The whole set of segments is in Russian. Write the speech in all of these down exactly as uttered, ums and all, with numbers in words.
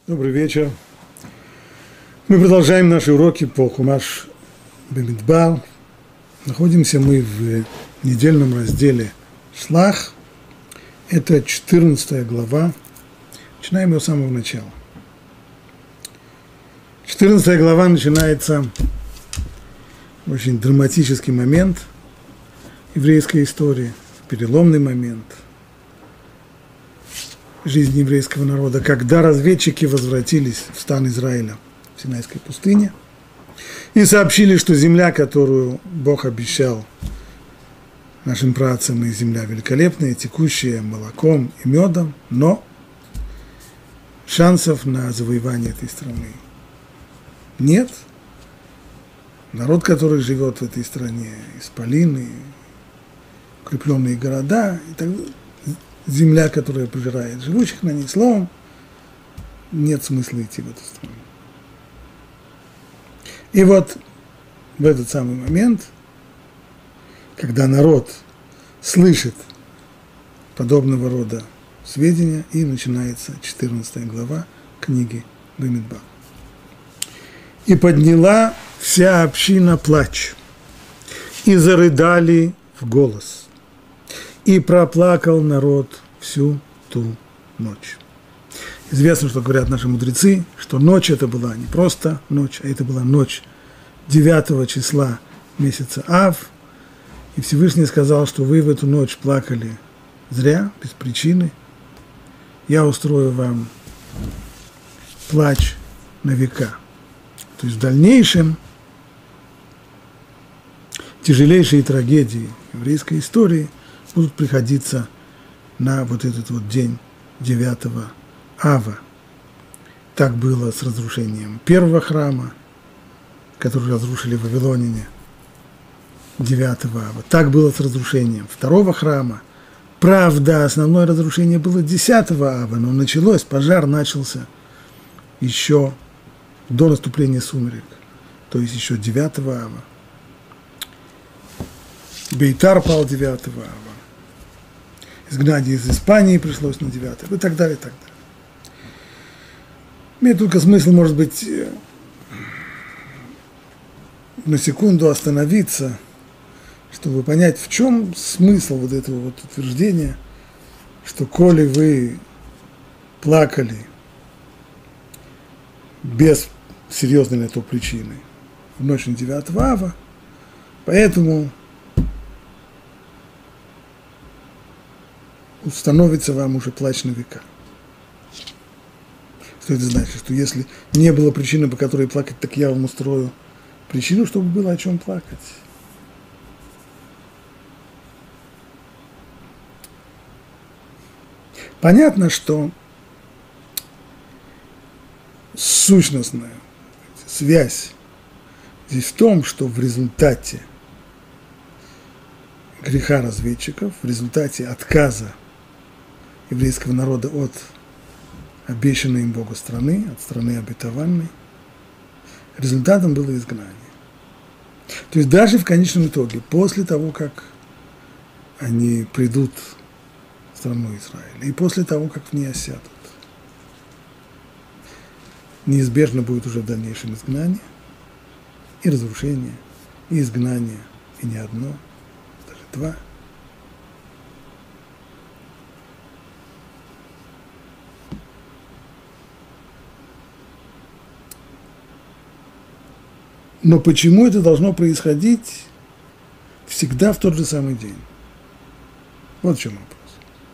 Добрый вечер. Мы продолжаем наши уроки по Хумаш Бамидбар. Находимся мы в недельном разделе Шлах. Это четырнадцатая глава. Начинаем ее с самого начала. четырнадцатая глава начинается очень драматический момент еврейской истории, переломный момент жизни еврейского народа, когда разведчики возвратились в стан Израиля в Синайской пустыне и сообщили, что земля, которую Бог обещал нашим праотцам, и земля великолепная, текущая молоком и медом, но шансов на завоевание этой страны нет. Народ, который живет в этой стране, исполины, укрепленные города и так далее, земля, которая пожирает живущих на ней, словом, нет смысла идти в эту страну. И вот в этот самый момент, когда народ слышит подобного рода сведения, и начинается четырнадцатая глава книги Бамидбар. «И подняла вся община плач, и зарыдали в голос, и проплакал народ всю ту ночь». Известно, что говорят наши мудрецы, что ночь это была не просто ночь, а это была ночь девятого числа месяца Ав. И Всевышний сказал, что вы в эту ночь плакали зря, без причины. Я устрою вам плач на века. То есть в дальнейшем тяжелейшие трагедии еврейской истории будут приходиться на вот этот вот день девятого Ава. Так было с разрушением первого храма, который разрушили в Вавилонине девятого Ава. Так было с разрушением второго храма. Правда, основное разрушение было десятого Ава, но началось, пожар начался еще до наступления сумерек, то есть еще девятого Ава. Бейтар пал девятого Ава. Изгнание из Испании пришлось на девятое, и так далее, и так далее. Имеет только смысл, может быть, на секунду остановиться, чтобы понять, в чем смысл вот этого вот утверждения, что коли вы плакали без серьезной на то причины в ночь на девятого Ава, поэтому установится вам уже плач на века. Что это значит? Что если не было причины, по которой плакать, так я вам устрою причину, чтобы было о чем плакать. Понятно, что сущностная связь здесь в том, что в результате греха разведчиков, в результате отказа еврейского народа от обещанной им Богу страны, от страны обетованной, результатом было изгнание. То есть даже в конечном итоге, после того, как они придут в страну Израиля, и после того, как в ней осядут, неизбежно будет уже в дальнейшем изгнание, и разрушение, и изгнание, и не одно, даже два. Но почему это должно происходить всегда в тот же самый день? Вот в чем вопрос.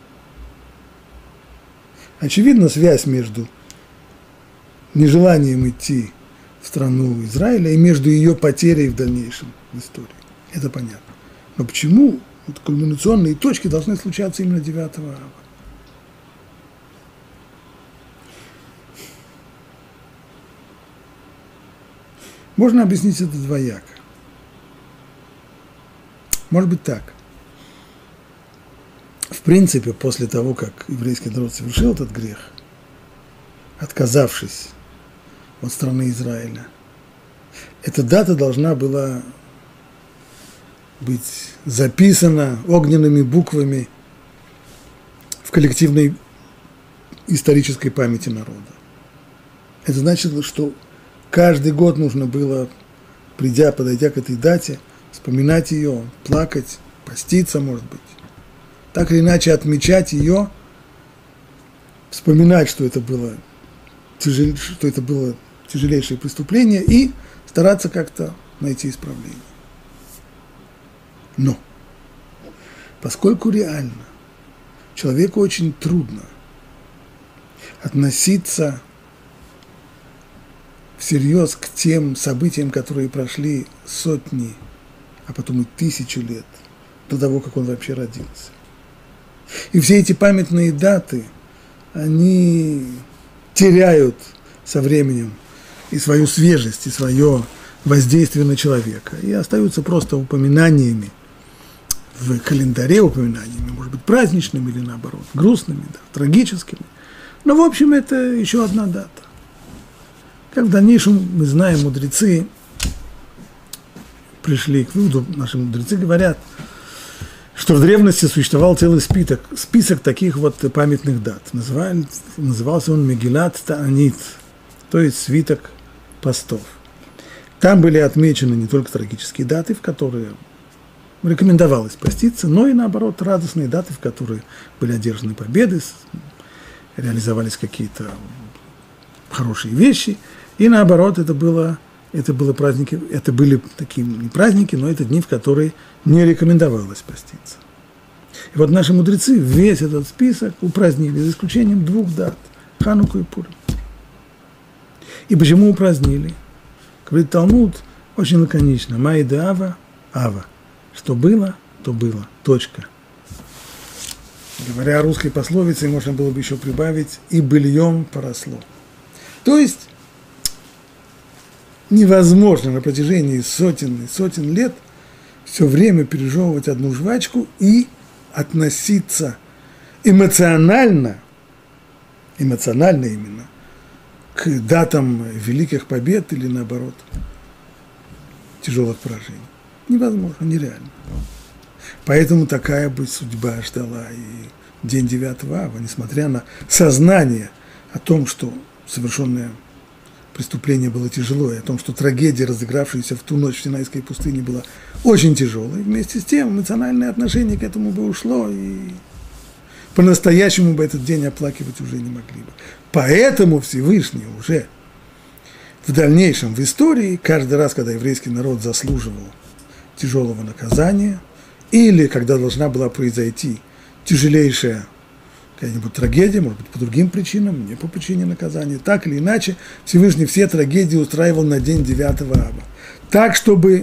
Очевидна связь между нежеланием идти в страну Израиля и между ее потерей в дальнейшем в истории. Это понятно. Но почему вот кульминационные точки должны случаться именно девятого Ава? Можно объяснить это двояко. Может быть так. В принципе, после того, как еврейский народ совершил этот грех, отказавшись от страны Израиля, эта дата должна была быть записана огненными буквами в коллективной исторической памяти народа. Это значит, что каждый год нужно было, придя, подойдя к этой дате, вспоминать ее, плакать, поститься, может быть. Так или иначе отмечать ее, вспоминать, что это было, тяжел... что это было тяжелейшее преступление, и стараться как-то найти исправление. Но, поскольку реально человеку очень трудно относиться всерьез к тем событиям, которые прошли сотни, а потом и тысячу лет до того, как он вообще родился. И все эти памятные даты, они теряют со временем и свою свежесть, и свое воздействие на человека, и остаются просто упоминаниями в календаре, упоминаниями, может быть, праздничными или наоборот, грустными, да, трагическими. Но, в общем, это еще одна дата. Как в дальнейшем, мы знаем, мудрецы пришли к выводу, наши мудрецы говорят, что в древности существовал целый список, список таких вот памятных дат. Называли, назывался он Мегилат Таанит, то есть свиток постов. Там были отмечены не только трагические даты, в которые рекомендовалось поститься, но и, наоборот, радостные даты, в которые были одержаны победы, реализовались какие-то хорошие вещи, и, наоборот, это было, это было праздники, это были такие не праздники, но это дни, в которые не рекомендовалось поститься. И вот наши мудрецы весь этот список упразднили, за исключением двух дат – Хануку и Пурим. И почему упразднили? Говорит Талмуд очень лаконично. Майде Ава, Ава. Что было, то было. Точка. Говоря о русской пословице, можно было бы еще прибавить «и быльем поросло». То есть невозможно на протяжении сотен и сотен лет все время пережевывать одну жвачку и относиться эмоционально, эмоционально именно, к датам великих побед или, наоборот, тяжелых поражений. Невозможно, нереально. Поэтому такая бы судьба ждала и день девятого ава, несмотря на сознание о том, что совершенное преступление было тяжелое, о том, что трагедия, разыгравшаяся в ту ночь в Синайской пустыне, была очень тяжелой. Вместе с тем эмоциональное отношение к этому бы ушло, и по-настоящему бы этот день оплакивать уже не могли бы. Поэтому Всевышний уже в дальнейшем в истории, каждый раз, когда еврейский народ заслуживал тяжелого наказания, или когда должна была произойти тяжелейшая какая-нибудь трагедия, может быть, по другим причинам, не по причине наказания, так или иначе, Всевышний все трагедии устраивал на день девятого ава. Так, чтобы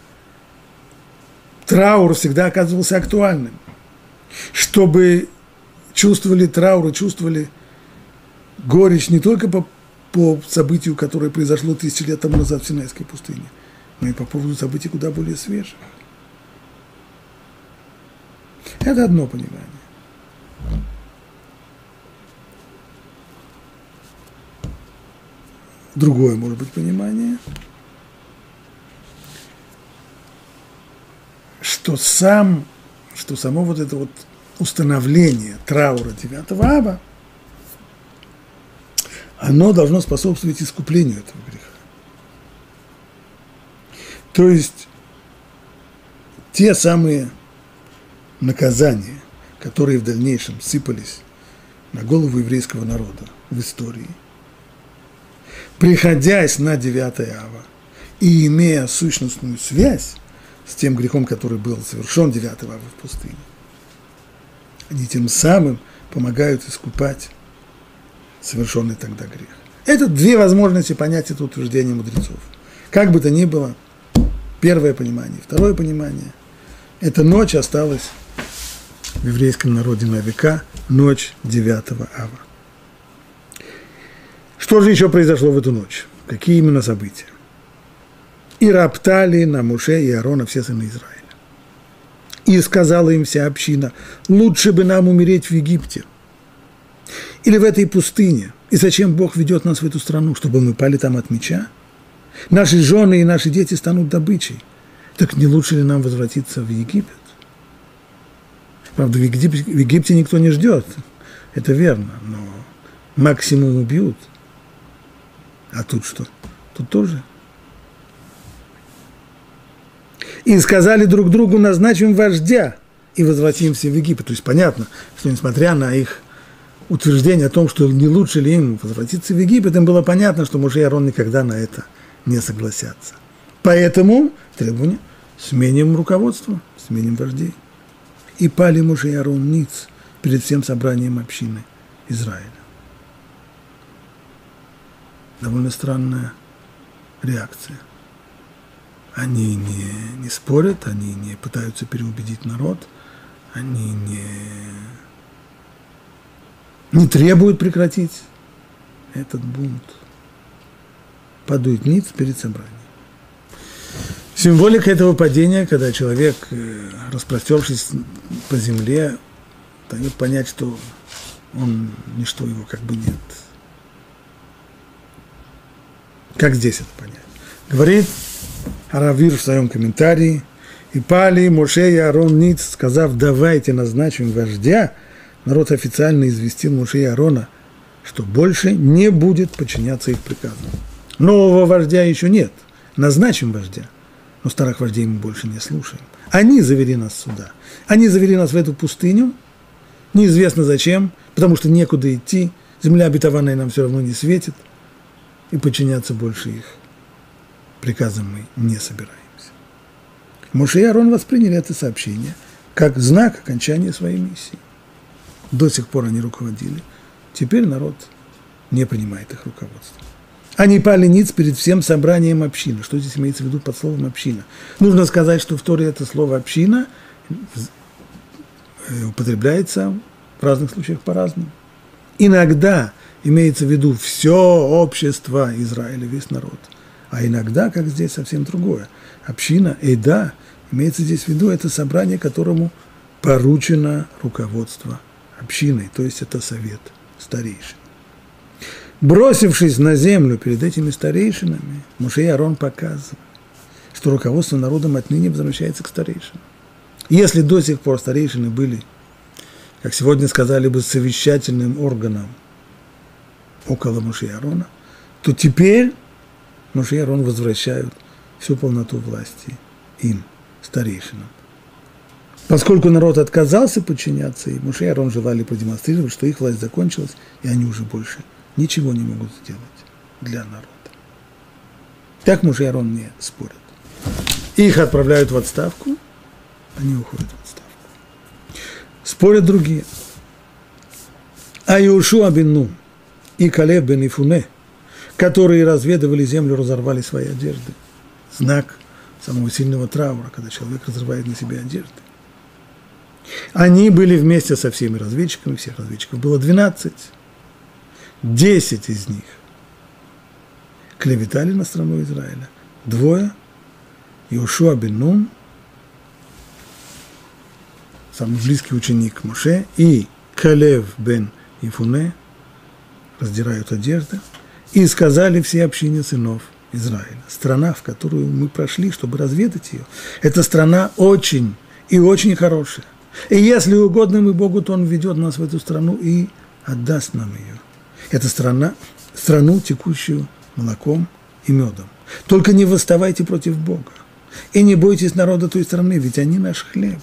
траур всегда оказывался актуальным, чтобы чувствовали траур, чувствовали горечь не только по, по событию, которое произошло тысячи лет тому назад в Синайской пустыне, но и по поводу событий куда более свежих. Это одно понимание. Другое, может быть, понимание, что сам, что само вот это вот установление траура девятого ава, оно должно способствовать искуплению этого греха. То есть те самые наказания, которые в дальнейшем сыпались на голову еврейского народа в истории, приходясь на девятое ава и имея сущностную связь с тем грехом, который был совершен девятого ава в пустыне, они тем самым помогают искупать совершенный тогда грех. Это две возможности понять это утверждение мудрецов. Как бы то ни было, первое понимание, второе понимание, эта ночь осталась в еврейском народе на века, ночь девятого ава. Что же еще произошло в эту ночь? Какие именно события? И роптали на Моше и Аарона все сыны Израиля. И сказала им вся община: лучше бы нам умереть в Египте или в этой пустыне. И зачем Бог ведет нас в эту страну? Чтобы мы пали там от меча? Наши жены и наши дети станут добычей. Так не лучше ли нам возвратиться в Египет? Правда, в Египте, в Египте никто не ждет, это верно, но максимум убьют. А тут что? Тут тоже. И сказали друг другу: назначим вождя и возвратимся в Египет. То есть понятно, что несмотря на их утверждение о том, что не лучше ли им возвратиться в Египет, им было понятно, что Моше и Аарон никогда на это не согласятся. Поэтому требование: сменим руководство, сменим вождей. И пали Моше и Аарон ниц перед всем собранием общины Израиля. Довольно странная реакция. Они не, не спорят, они не пытаются переубедить народ, они не, не требуют прекратить этот бунт. Падают ниц перед собранием. Символика этого падения, когда человек, распростершись по земле, дает понять, что он, ничто его как бы нет. Как здесь это понять? Говорит Аравир в своем комментарии: и пали Моше и Аарон ниц, сказав: давайте назначим вождя, народ официально известил Моше и Аарона, что больше не будет подчиняться их приказам. Нового вождя еще нет, назначим вождя, но старых вождей мы больше не слушаем. Они завели нас сюда, они завели нас в эту пустыню, неизвестно зачем, потому что некуда идти, земля обетованная нам все равно не светит, и подчиняться больше их приказам мы не собираемся. Моше и Аарон восприняли это сообщение как знак окончания своей миссии. До сих пор они руководили, теперь народ не принимает их руководство. Они пали ниц перед всем собранием общины. Что здесь имеется в виду под словом «община»? Нужно сказать, что в Торе это слово «община» употребляется в разных случаях по-разному. Иногда имеется в виду все общество Израиля, весь народ. А иногда, как здесь, совсем другое. Община, эйда, имеется здесь в виду это собрание, которому поручено руководство общиной, то есть это совет старейшин. Бросившись на землю перед этими старейшинами, Моше и Аарон показывают, что руководство народом отныне возвращается к старейшинам. Если до сих пор старейшины были, как сегодня сказали бы, совещательным органом около Моше и Аарона, то теперь Моше и Аарон возвращают всю полноту власти им, старейшинам. Поскольку народ отказался подчиняться, и Моше и Аарон желали продемонстрировать, что их власть закончилась, и они уже больше ничего не могут сделать для народа. Так Моше и Аарон не спорят. Их отправляют в отставку, они уходят в отставку. Спорят другие. А Йошуа бен Нун и Калеб бен Ифуне, которые разведывали землю, разорвали свои одежды. Знак самого сильного траура, когда человек разрывает на себе одежды. Они были вместе со всеми разведчиками, всех разведчиков было двенадцать. Десять из них клеветали на страну Израиля. Двое, Йошуа бен Нун, самый близкий ученик Моше, и Калев бен Ифуне, раздирают одежды, и сказали все общине сынов Израиля: страна, в которую мы прошли, чтобы разведать ее, эта страна очень и очень хорошая. И если угодно мы Богу, то Он ведет нас в эту страну и отдаст нам ее. Это страна, страну, текущую молоком и медом. Только не восставайте против Бога. И не бойтесь народа той страны, ведь они наш хлеб.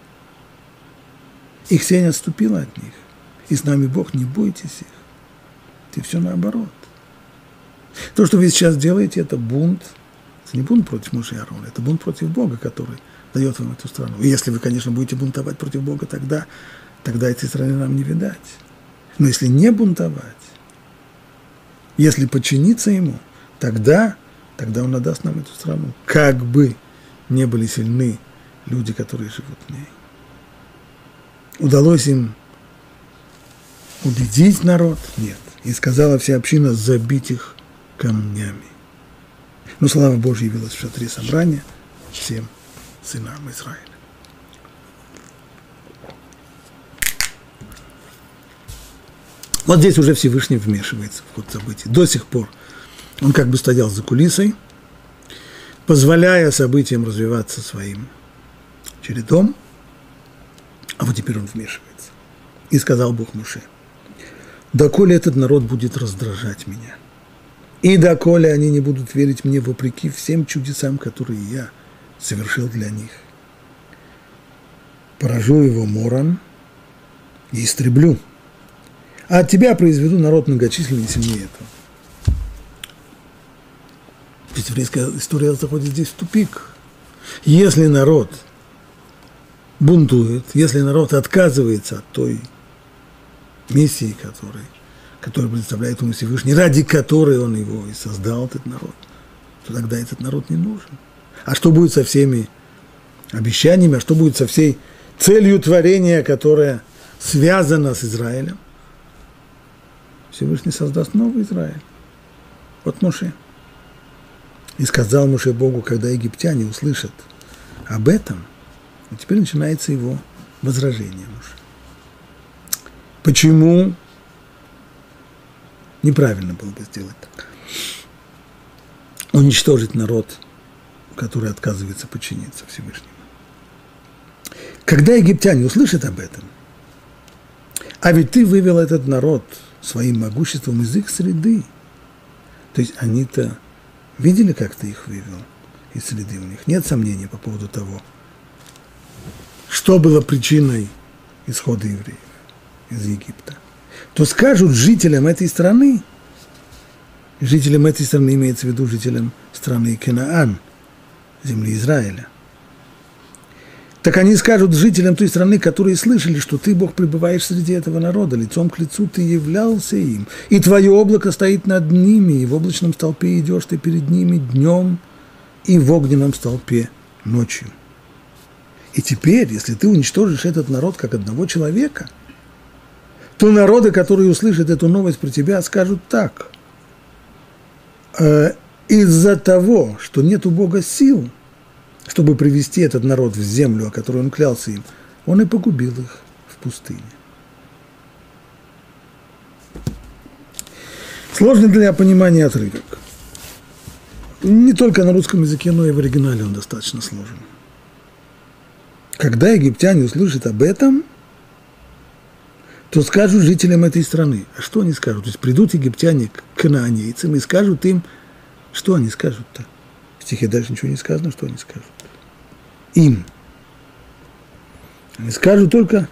Их сень отступила от них. И с нами Бог, не бойтесь их. Это все наоборот. То, что вы сейчас делаете, это бунт. Это не бунт против Моше и Аарона, это бунт против Бога, который дает вам эту страну. И если вы, конечно, будете бунтовать против Бога, тогда, тогда этой страны нам не видать. Но если не бунтовать, если подчиниться Ему, тогда, тогда Он отдаст нам эту страну. Как бы не были сильны люди, которые живут в ней. Удалось им убедить народ? Нет. И сказала вся община забить их камнями. Но слава Божья явилась в шатре собрания всем сынам Израиля. Вот здесь уже Всевышний вмешивается в ход событий. До сих пор он как бы стоял за кулисой, позволяя событиям развиваться своим чередом, а вот теперь он вмешивается. И сказал Бог Моше: доколе этот народ будет раздражать меня, И доколе они не будут верить мне вопреки всем чудесам, которые я совершил для них. Поражу его мором и истреблю. А от тебя произведу народ многочисленный и сильнее этого. Ведь еврейская история заходит здесь в тупик. Если народ бунтует, если народ отказывается от той миссии, которой, которую представляет ему Всевышний, ради которой он его и создал, этот народ, то тогда этот народ не нужен. А что будет со всеми обещаниями, а что будет со всей целью творения, которая связана с Израилем? Всевышний создаст новый Израиль. Вот Моше. И сказал Моше Богу, когда египтяне услышат об этом, и теперь начинается его возражение Моше. Почему неправильно было бы сделать так? Уничтожить народ, который отказывается подчиниться Всевышнему. Когда египтяне услышат об этом, а ведь ты вывел этот народ своим могуществом из их среды, то есть они-то видели, как ты их вывел из среды, у них нет сомнений по поводу того, что было причиной исхода евреев из Египта, то скажут жителям этой страны, жителям этой страны имеется в виду жителям страны Канаан, земли Израиля, так они скажут жителям той страны, которые слышали, что ты, Бог, пребываешь среди этого народа, лицом к лицу ты являлся им, и твое облако стоит над ними, и в облачном столпе идешь ты перед ними днем, и в огненном столпе ночью. И теперь, если ты уничтожишь этот народ как одного человека, то народы, которые услышат эту новость про тебя, скажут так: э, из-за того, что нет у Бога сил, чтобы привести этот народ в землю, о которой он клялся им, он и погубил их в пустыне. Сложный для понимания отрывок. Не только на русском языке, но и в оригинале он достаточно сложен. Когда египтяне услышат об этом, то скажут жителям этой страны. А что они скажут? То есть придут египтяне к канаанейцам и скажут им, что они скажут-то? В стихе дальше ничего не сказано, что они скажут. Им. Они скажут только: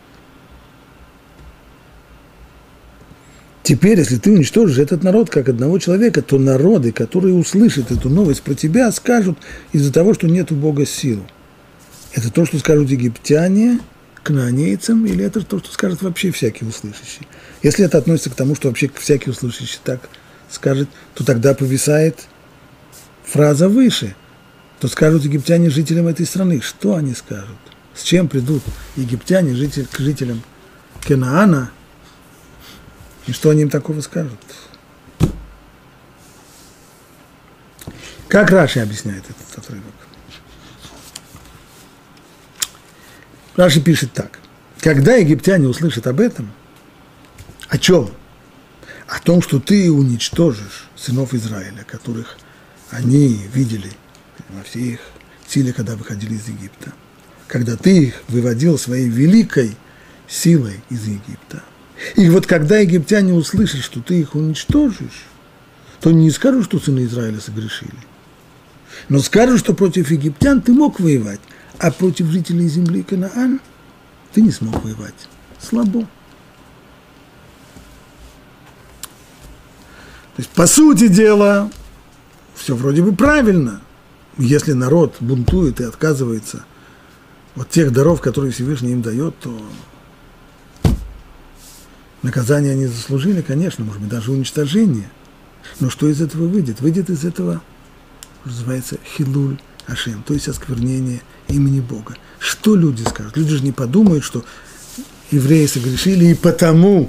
теперь, если ты уничтожишь этот народ как одного человека, то народы, которые услышат эту новость про тебя, скажут из-за того, что нет у Бога сил. Это то, что скажут египтяне канаанейцам, или это то, что скажет вообще всякий услышащий? Если это относится к тому, что вообще всякий услышащий так скажет, то тогда повисает фраза выше, то скажут египтяне жителям этой страны. Что они скажут? С чем придут египтяне житель, к жителям Канаана, и что они им такого скажут? Как Раши объясняет этот отрывок? Раши пишет так: когда египтяне услышат об этом, о чем? О том, что ты уничтожишь сынов Израиля, которых они видели во всей их силе, когда выходили из Египта, когда ты их выводил своей великой силой из Египта. И вот когда египтяне услышат, что ты их уничтожишь, то не скажут, что сыны Израиля согрешили, но скажут, что против египтян ты мог воевать, а против жителей земли Канаан ты не смог воевать. Слабо. То есть, по сути дела, все вроде бы правильно. Если народ бунтует и отказывается от тех даров, которые Всевышний им дает, то наказание они заслужили, конечно, может быть, даже уничтожение. Но что из этого выйдет? Выйдет из этого, что называется, хилуль Ашем, то есть осквернение имени Бога. Что люди скажут? Люди же не подумают, что евреи согрешили, и потому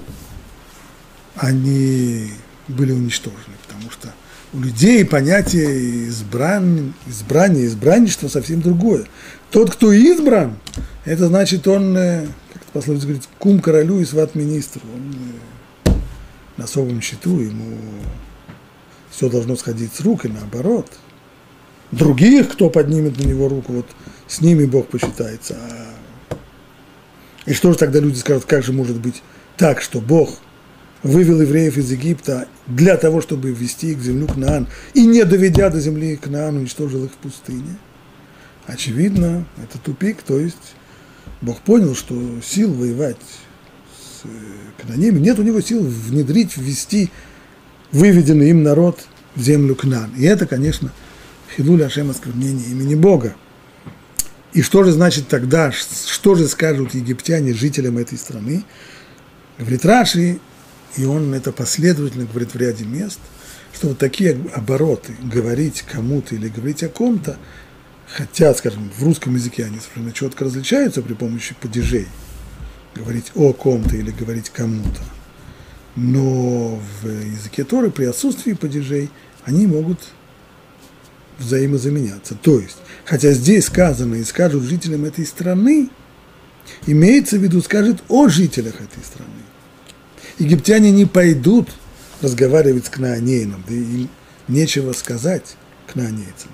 они были уничтожены, потому что у людей понятие избран... избрания, избранничества совсем другое. Тот, кто избран, это значит, он, как это пословица говорит, кум королю и сват министру. Он на особом счету, ему все должно сходить с рук, и наоборот. Других, кто поднимет на него руку, вот с ними Бог посчитается. И что же тогда люди скажут, как же может быть так, что Бог вывел евреев из Египта для того, чтобы ввести их в землю Кнаан, и не доведя до земли Кнаан, уничтожил их в пустыне. Очевидно, это тупик, то есть Бог понял, что сил воевать с кнаанеями, нет у него сил внедрить, ввести выведенный им народ в землю Кнаан. И это, конечно, хилуль Ашем, осквернение имени Бога. И что же значит тогда, что же скажут египтяне жителям этой страны? Говорит Раши, и он это последовательно говорит в ряде мест, что вот такие обороты, говорить кому-то или говорить о ком-то, хотя, скажем, в русском языке они совершенно четко различаются при помощи падежей, говорить о ком-то или говорить кому-то, но в языке Торы при отсутствии падежей они могут взаимозаменяться. То есть, хотя здесь сказано и скажут жителям этой страны, имеется в виду, скажет о жителях этой страны. Египтяне не пойдут разговаривать с кнаанеяном, да им нечего сказать кнаанейцам.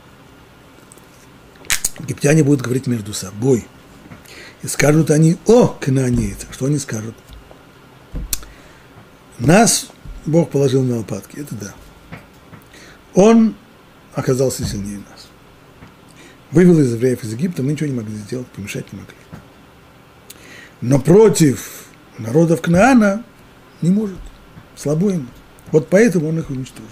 Египтяне будут говорить между собой. И скажут они о кнаанейцах. Что они скажут? Нас Бог положил на лопатки, это да. Он оказался сильнее нас. Вывел из евреев из Египта, мы ничего не могли сделать, помешать не могли. Но против народов Кнаана не может, слабо ему. Вот поэтому он их уничтожил.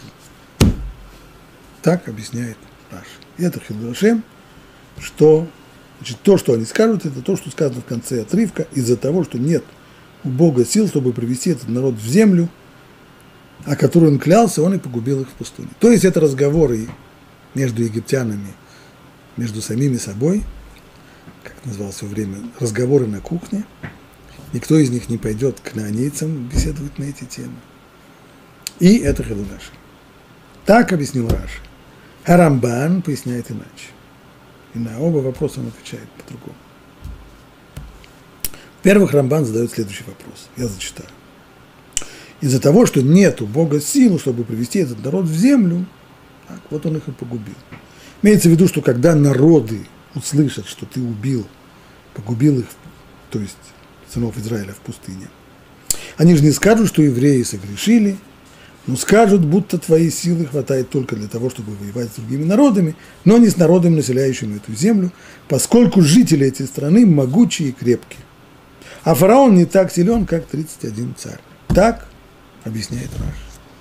Так объясняет Раши. И это хилуль Ашем, что значит, то, что они скажут, это то, что сказано в конце отрывка, из-за того, что нет у Бога сил, чтобы привести этот народ в землю, о которой он клялся, он и погубил их в пустыне. То есть это разговоры между египтянами, между самими собой, как называлось в свое время, разговоры на кухне. Никто из них не пойдет к кнаанейцам беседовать на эти темы. И это хилуль Ашем. Так объяснил Раши. А Рамбан поясняет иначе. И на оба вопроса он отвечает по-другому. Во-первых, Рамбан задает следующий вопрос. Я зачитаю. Из-за того, что нет у Бога сил, чтобы привести этот народ в землю, так, вот он их и погубил. Имеется в виду, что когда народы услышат, что ты убил, погубил их, то есть сынов Израиля в пустыне, они же не скажут, что евреи согрешили, но скажут, будто твоей силы хватает только для того, чтобы воевать с другими народами, но не с народом, населяющим эту землю, поскольку жители этой страны могучие и крепкие. А фараон не так силен, как тридцать один царь. Так объясняет Раши.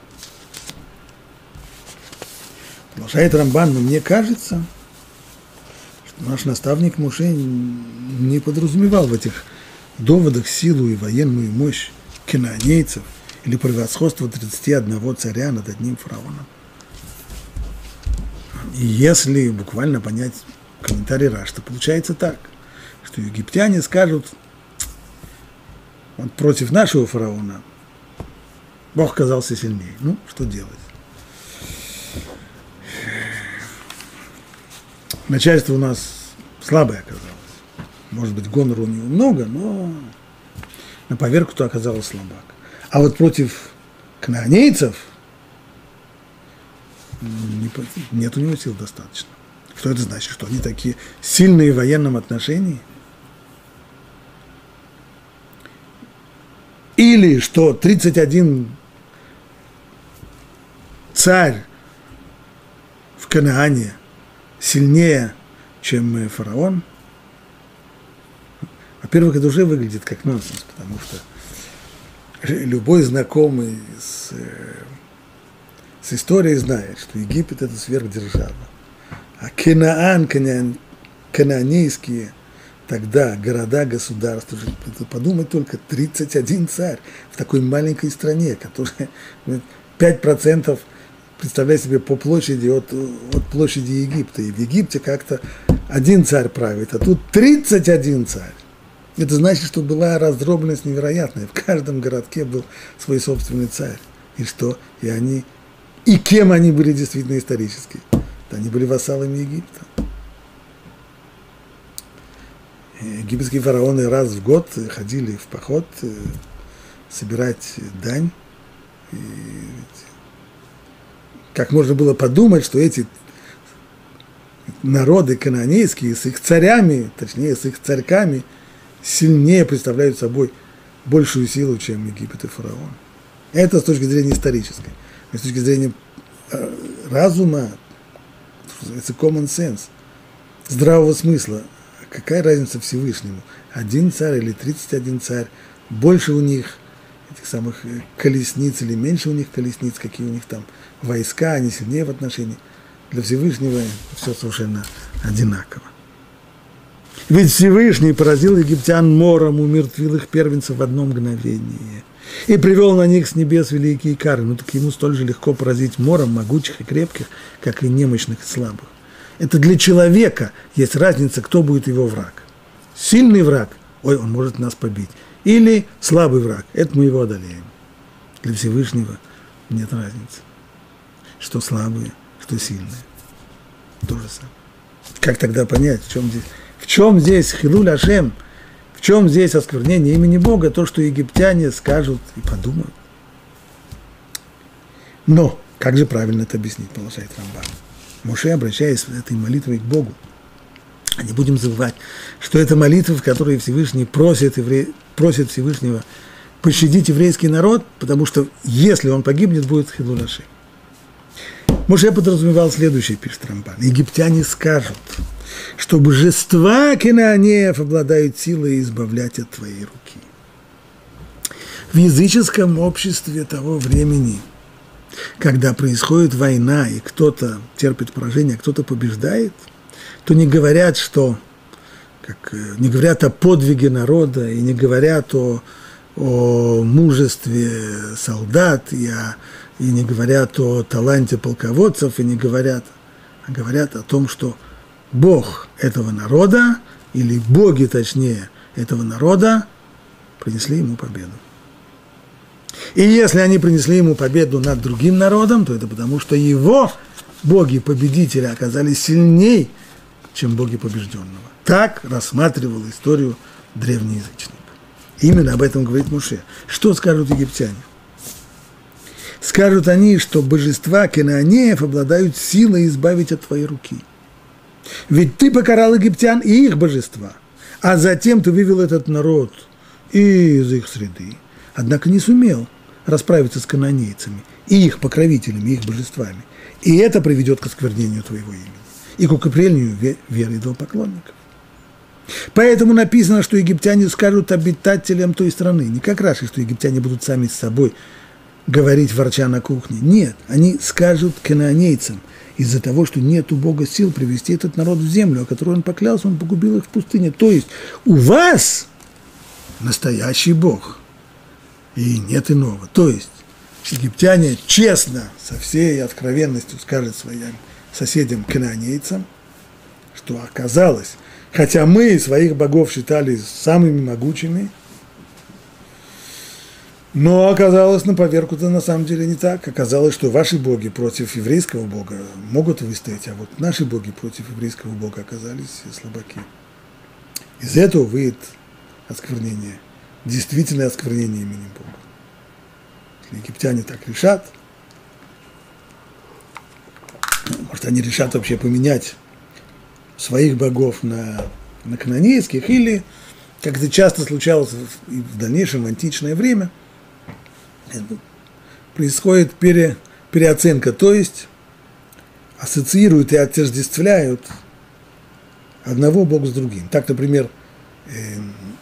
Продолжает Рамбан, но мне кажется, что наш наставник Моше не подразумевал в этих доводах силу и военную мощь кнаанейцев или превосходство тридцати одного царя над одним фараоном. И если буквально понять комментарий Раши, то получается так, что египтяне скажут, вот против нашего фараона Бог оказался сильнее. Ну, что делать? Начальство у нас слабое оказалось. Может быть, гонора у него много, но на поверку-то оказалось слабак. А вот против кнаанейцев нет у него сил достаточно. Что это значит? Что они такие сильные в военном отношении? Или что тридцать один царь в Канаане сильнее, чем фараон? Во-первых, это уже выглядит как нонсенс, потому что любой знакомый с, с историей знает, что Египет – это сверхдержава. А Канаан, канаанейские тогда города, государства, подумать только, тридцать один царь в такой маленькой стране, которая пять процентов, представляй себе, по площади от, от площади Египта. И в Египте как-то один царь правит, а тут тридцать один царь. Это значит, что была раздробленность невероятная. В каждом городке был свой собственный царь. И что? И они... И кем они были действительно исторически? Они были вассалами Египта. Египетские фараоны раз в год ходили в поход собирать дань. И как можно было подумать, что эти народы канаанейские с их царями, точнее, с их царьками, сильнее представляют собой большую силу, чем Египет и фараон. Это с точки зрения исторической. С точки зрения разума, это common sense, здравого смысла. Какая разница Всевышнему? Один царь или тридцать один царь? Больше у них этих самых колесниц или меньше у них колесниц, какие у них там войска, они сильнее в отношении. Для Всевышнего все совершенно одинаково. Ведь Всевышний поразил египтян мором, умертвил их первенцев в одно мгновение и привел на них с небес великие кары. Ну так ему столь же легко поразить мором могучих и крепких, как и немощных и слабых. Это для человека есть разница, кто будет его враг. Сильный враг, ой, он может нас побить. Или слабый враг, это мы его одолеем. Для Всевышнего нет разницы. Что слабые, что сильные. То же самое. Как тогда понять, в чем здесь, в чем здесь хилуль Ашем, в чем здесь осквернение имени Бога, то, что египтяне скажут и подумают. Но как же правильно это объяснить, продолжает Рамбам. Моше, обращаясь с этой молитвой к Богу, а не будем забывать, что это молитва, в которой Всевышний просит, евре... просит Всевышнего пощадить еврейский народ, потому что если он погибнет, будет хилуль Ашем. Моше подразумевал следующее, пишет Рамбан. Египтяне скажут, что божества Кенаанеев обладают силой избавлять от твоей руки. В языческом обществе того времени, когда происходит война, и кто-то терпит поражение, а кто-то побеждает, то не говорят, что, как, не говорят о подвиге народа, и не говорят о, о мужестве солдат, и, о, и не говорят о таланте полководцев, и не говорят, а говорят о том, что Бог этого народа, или боги, точнее, этого народа, принесли ему победу. И если они принесли ему победу над другим народом, то это потому, что его боги-победители оказались сильнее, чем боги побежденного. Так рассматривал историю древний язычник. Именно об этом говорит Моше. Что скажут египтяне? Скажут они, что божества Кенаанеев обладают силой избавить от твоей руки. Ведь ты покарал египтян и их божества, а затем ты вывел этот народ из их среды. Однако не сумел расправиться с кананейцами и их покровителями, их божествами. И это приведет к осквернению твоего имени и к укреплению веры идолопоклонников. Поэтому написано, что египтяне скажут обитателям той страны. Не как Раши, что египтяне будут сами с собой говорить, ворча на кухне. Нет, они скажут кананейцам, из-за того, что нет у Бога сил привести этот народ в землю, о которой он поклялся, он погубил их в пустыне. То есть у вас настоящий Бог, и нет иного. То есть египтяне честно, со всей откровенностью скажут своим соседям кананейцам, что оказалось, хотя мы своих богов считали самыми могучими, но оказалось на поверку-то на самом деле не так. Оказалось, что ваши боги против еврейского бога могут выстоять, а вот наши боги против еврейского бога оказались слабаки. Из этого выйдет осквернение, действительное осквернение имени Бога. Если египтяне так решат, может, они решат вообще поменять своих богов на, на кананейских, или, как это часто случалось в, в дальнейшем в античное время, происходит пере, переоценка, то есть ассоциируют и отождествляют одного бога с другим. Так, например, э,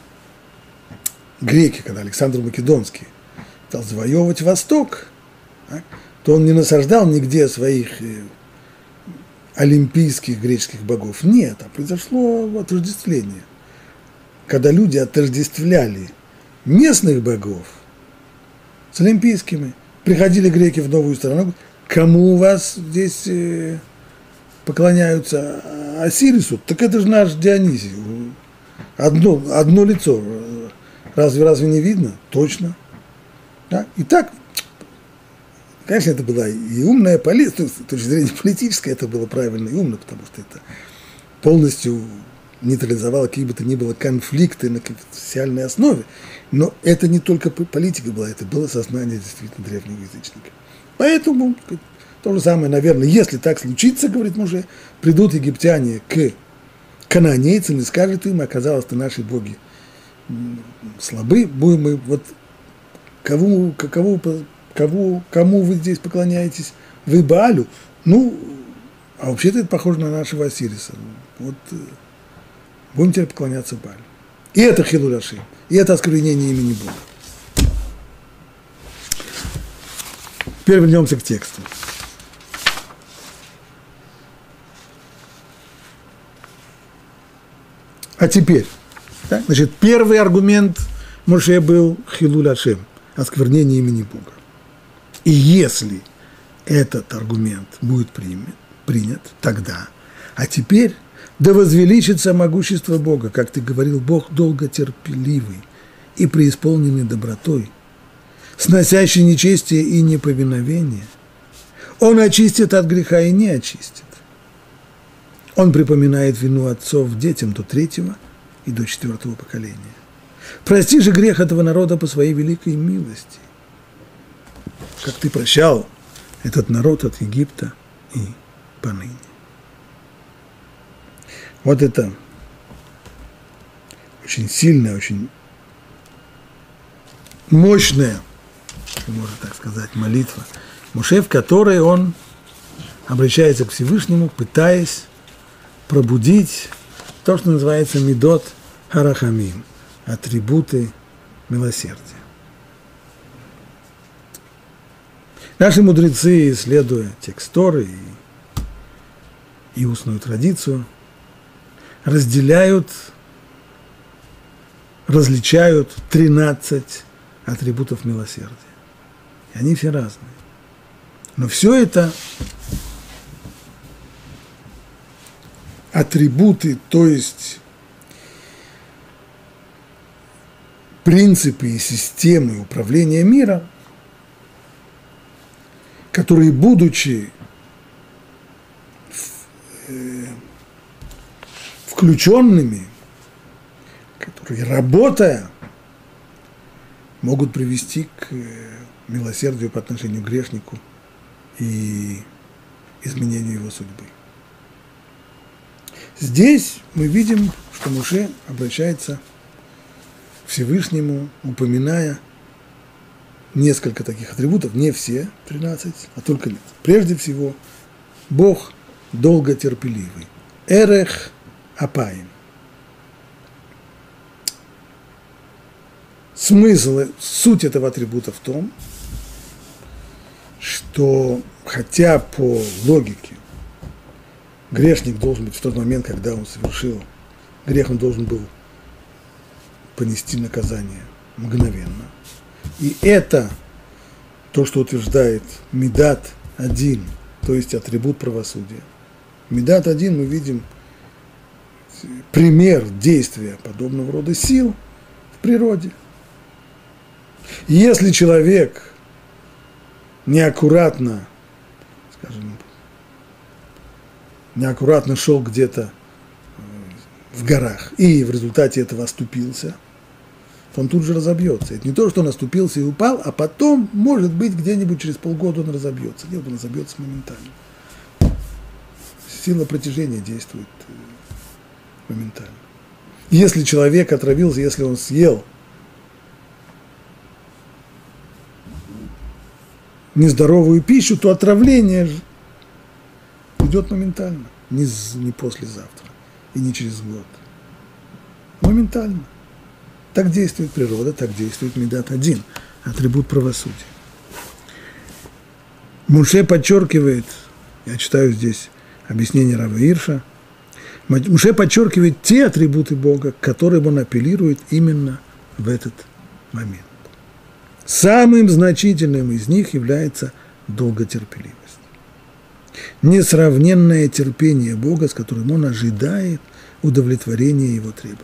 греки, когда Александр Македонский стал завоевывать Восток, так, то он не насаждал нигде своих э, олимпийских греческих богов. Нет, а произошло отождествление. Когда люди отождествляли местных богов с олимпийскими, приходили греки в новую страну, кому у вас здесь э, поклоняются? Осирису? Так это же наш Дионисий. Одно, одно лицо. Разве, разве не видно? Точно. Да? И так, конечно, это была и умная политика, с точки зрения политической это было правильно и умно, потому что это полностью нейтрализовало какие бы то ни было конфликты на конфессиональной основе. Но это не только политика была, это было сознание действительно древнего язычника. Поэтому то же самое, наверное, если так случится, говорит Моше, придут египтяне к кананейцам и скажут им, оказалось-то наши боги слабы, будем мы, вот кого, кого кого, кому вы здесь поклоняетесь? Вы Баалю? Ну, а вообще-то это похоже на нашего Осириса. Вот будем теперь поклоняться Баалю. И это хилуль ашем, и это осквернение имени Бога. Теперь вернемся к тексту. А теперь, да, значит, первый аргумент Моше был хилуль ашем, осквернение имени Бога. И если этот аргумент будет принят, принят, тогда, а теперь, да возвеличится могущество Бога, как ты говорил, Бог долготерпеливый и преисполненный добротой, сносящий нечестие и неповиновение. Он очистит от греха и не очистит. Он припоминает вину отцов детям до третьего и до четвертого поколения. Прости же грех этого народа по своей великой милости, как ты прощал этот народ от Египта и поныне. Вот это очень сильная, очень мощная, можно так сказать, молитва Моше, в которой он обращается к Всевышнему, пытаясь пробудить то, что называется мидот харахамим, атрибуты милосердия. Наши мудрецы, исследуя текст Торы и, и устную традицию, разделяют, различают тринадцать атрибутов милосердия. И они все разные. Но все это атрибуты, то есть принципы и системы управления миром, которые, будучи включенными, которые, работая, могут привести к милосердию по отношению к грешнику и изменению его судьбы. Здесь мы видим, что Моше обращается к Всевышнему, упоминая несколько таких атрибутов, не все тринадцать, а только нет. Прежде всего, Бог долготерпеливый. Эрех апаим. Смысл, суть этого атрибута в том, что хотя по логике грешник должен быть в тот момент, когда он совершил грех, он должен был понести наказание мгновенно. И это то, что утверждает Мидат один, то есть атрибут правосудия. Мидат один мы видим пример действия подобного рода сил в природе. Если человек неаккуратно, скажем, неаккуратно шел где-то в горах и в результате этого оступился, то он тут же разобьется. Это не то, что он оступился и упал, а потом, может быть, где-нибудь через полгода он разобьется. Нет, он разобьется моментально. Сила притяжения действует моментально. Если человек отравился, если он съел нездоровую пищу, то отравление идет моментально, не, не послезавтра и не через год. Моментально. Так действует природа, так действует Мидат один, атрибут правосудия. Моше подчеркивает, я читаю здесь объяснение Рава Ирша, Моше подчеркивает те атрибуты Бога, к которым он апеллирует именно в этот момент. Самым значительным из них является долготерпеливость. Несравненное терпение Бога, с которым он ожидает удовлетворения его требований.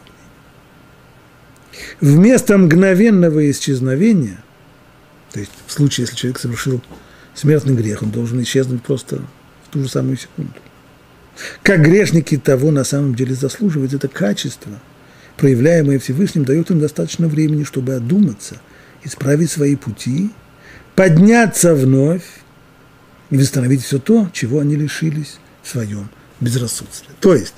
Вместо мгновенного исчезновения, то есть в случае, если человек совершил смертный грех, он должен исчезнуть просто в ту же самую секунду. Как грешники того на самом деле заслуживают, это качество, проявляемое Всевышним, дает им достаточно времени, чтобы одуматься, исправить свои пути, подняться вновь и восстановить все то, чего они лишились в своем безрассудстве. То есть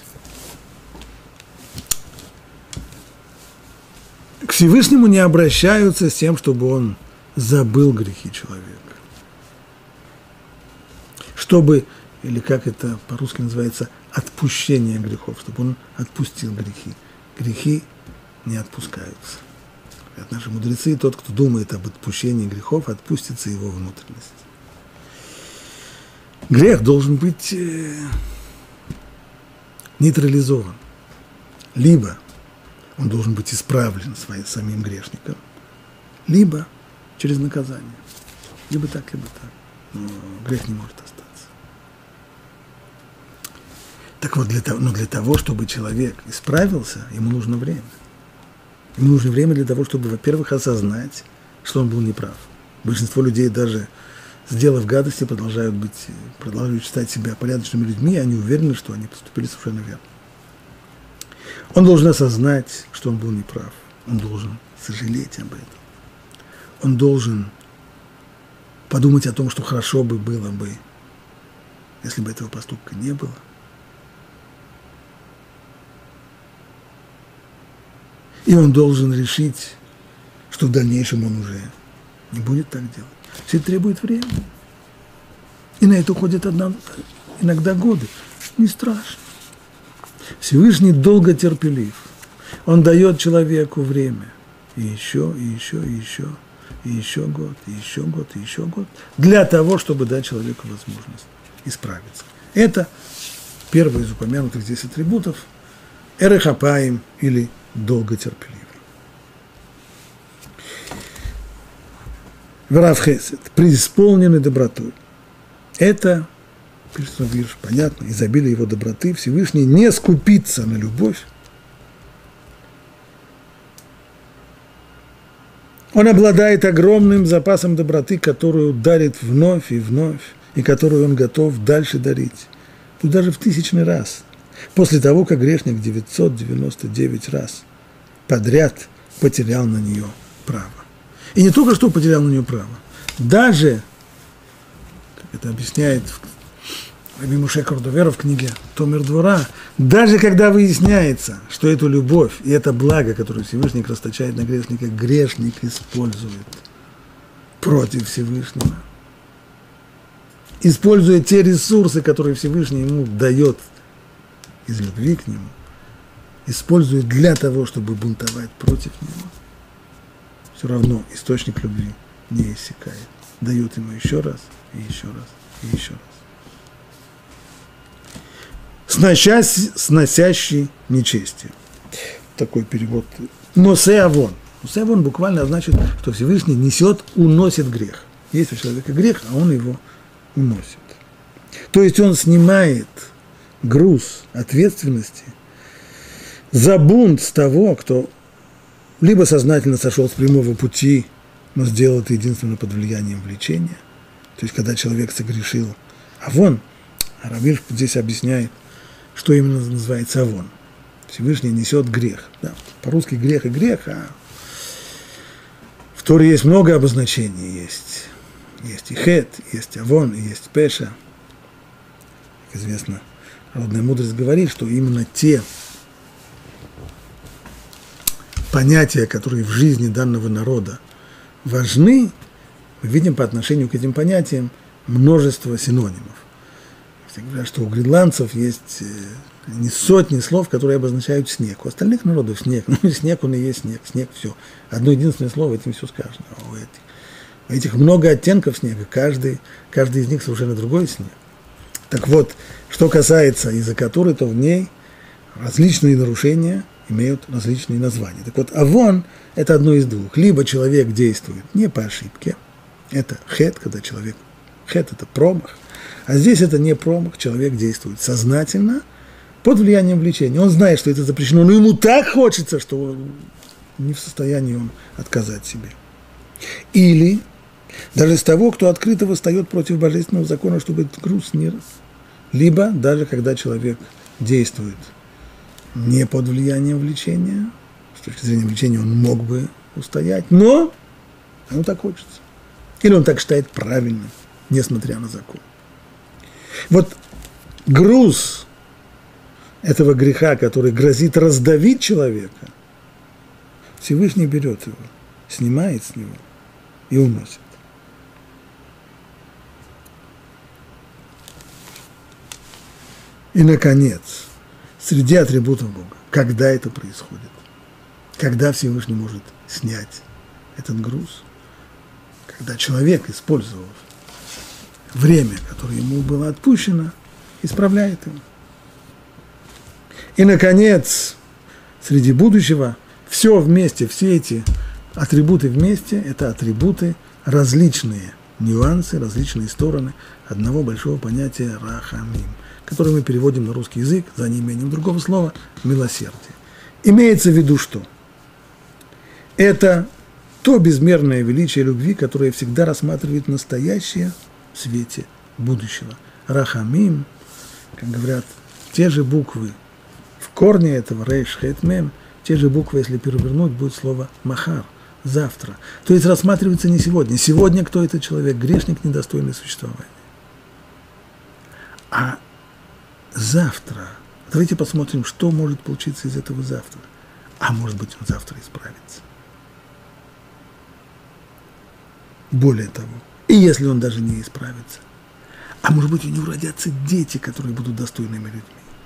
к Всевышнему не обращаются с тем, чтобы он забыл грехи человека. Чтобы, или как это по-русски называется, отпущение грехов, чтобы он отпустил грехи. Грехи не отпускаются. Говорят наши мудрецы, тот, кто думает об отпущении грехов, отпустится его внутренность. Грех должен быть э, нейтрализован. Либо он должен быть исправлен своим, самим грешником, либо через наказание. Либо так, либо так. Но грех не может остаться. Так вот, для того, но для того, чтобы человек исправился, ему нужно время. Ему нужно время для того, чтобы, во-первых, осознать, что он был неправ. Большинство людей, даже сделав гадости, продолжают быть, продолжают считать себя порядочными людьми, и они уверены, что они поступили совершенно верно. Он должен осознать, что он был неправ. Он должен сожалеть об этом. Он должен подумать о том, что хорошо бы было бы, если бы этого поступка не было. И он должен решить, что в дальнейшем он уже не будет так делать. Все это требует времени. И на это уходят одна, иногда годы. Не страшно. Всевышний долго терпелив. Он дает человеку время. И еще, и еще, и еще, и еще год, и еще год, и еще год. Для того, чтобы дать человеку возможность исправиться. Это первый из упомянутых здесь атрибутов. Эрех апаим или долготерпеливый. Врав хесед, преисполненный добротой. Это, пишет Вирш, понятно, изобилие его доброты, Всевышний не скупится на любовь. Он обладает огромным запасом доброты, которую дарит вновь и вновь, и которую он готов дальше дарить. Тут даже в тысячный раз. После того, как грешник девятьсот девяносто девять раз подряд потерял на нее право. И не только что потерял на нее право, даже, как это объясняет Раби Муше Кордовера в книге Томер Двора, даже когда выясняется, что эту любовь и это благо, которое Всевышний расточает на грешника, грешник использует против Всевышнего, используя те ресурсы, которые Всевышний ему дает из любви к нему, использует для того, чтобы бунтовать против него, все равно источник любви не иссякает. Дает ему еще раз, и еще раз, и еще раз. Сносящий, сносящий нечестие. Такой перевод. Носе авон. Носе авон буквально значит, что Всевышний несет, уносит грех. Есть у человека грех, а он его уносит. То есть он снимает груз ответственности за бунт с того, кто либо сознательно сошел с прямого пути, но сделал это единственно под влиянием влечения. То есть, когда человек согрешил авон, а Рабир здесь объясняет, что именно называется авон. Всевышний несет грех. Да, по-русски грех и грех, а в Торе есть много обозначений. Есть, есть и хет, есть авон, и есть пеша. Как известно, народная мудрость говорит, что именно те понятия, которые в жизни данного народа важны, мы видим по отношению к этим понятиям множество синонимов. Все говорят, что у гренландцев есть не сотни слов, которые обозначают снег. У остальных народов снег, ну снег он и есть снег, снег все. Одно единственное слово, этим все сказано. А у этих, у этих много оттенков снега, каждый, каждый из них совершенно другой снег. Так вот, что касается языка Торы, то в ней различные нарушения имеют различные названия. Так вот, авон – это одно из двух. Либо человек действует не по ошибке, это хет, когда человек, хет – это промах, а здесь это не промах, человек действует сознательно, под влиянием влечения. Он знает, что это запрещено, но ему так хочется, что не в состоянии он отказать себе. Или даже с того, кто открыто восстает против божественного закона, чтобы этот груз не рос. Либо даже когда человек действует не под влиянием влечения, с точки зрения влечения он мог бы устоять, но ему так хочется. Или он так считает правильным, несмотря на закон. Вот груз этого греха, который грозит раздавить человека, Всевышний берет его, снимает с него и уносит. И, наконец, среди атрибутов Бога, когда это происходит, когда Всевышний может снять этот груз, когда человек, использовав время, которое ему было отпущено, исправляет его. И, наконец, среди будущего все вместе, все эти атрибуты вместе – это атрибуты различные, нюансы, различные стороны одного большого понятия рахамим, которое мы переводим на русский язык за неимением другого слова «милосердие». Имеется в виду что? Это то безмерное величие любви, которое всегда рассматривает настоящее в свете будущего. Рахамим, как говорят, те же буквы в корне этого рейш, хет, мем, те же буквы, если перевернуть, будет слово махар, завтра. То есть рассматривается не сегодня. Сегодня кто этот человек? Грешник, недостойный существования. А завтра, давайте посмотрим, что может получиться из этого завтра. А может быть, он завтра исправится. Более того, и если он даже не исправится, а может быть, у него родятся дети, которые будут достойными людьми.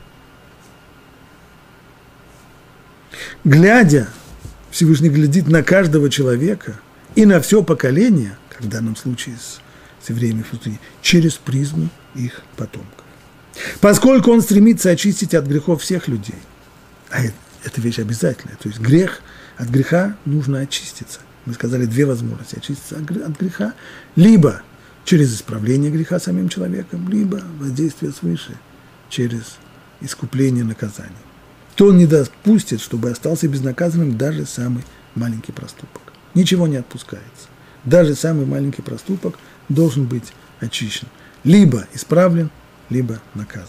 Глядя, Всевышний глядит на каждого человека и на все поколение, как в данном случае с, с евреями в пустыне, через призму их потомков. Поскольку он стремится очистить от грехов всех людей, а это, это вещь обязательная, то есть грех, от греха нужно очиститься. Мы сказали две возможности: очиститься от греха, либо через исправление греха самим человеком, либо воздействие свыше через искупление наказания. То он не допустит, чтобы остался безнаказанным даже самый маленький проступок. Ничего не отпускается. Даже самый маленький проступок должен быть очищен. Либо исправлен, либо наказан.